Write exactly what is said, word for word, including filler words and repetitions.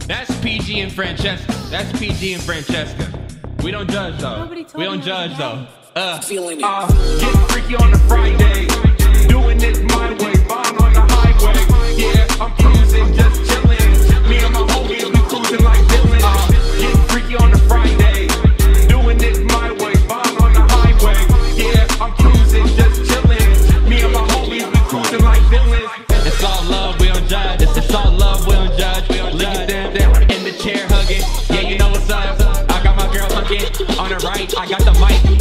That's P G and Francesca. That's P G and Francesca. We don't judge though. We don't judge though. Uh, Feeling it. Uh, get freaky on the Friday. Doing it my way. Bomb on the highway. Yeah, I'm cruising, just chilling. Me and my homies, we cruising like villains. Uh, get freaky on the Friday. Doing it my way. Bomb on the highway. Yeah, I'm cruising, just chilling. Me and my homies, we cruising like villains. it's all love, we don't judge. It's, it's all love, we don't judge. We don't Look judge. At them, them in the chair hugging. Yeah, you know what's up. I got my girl hugging. On the right, I got the mic.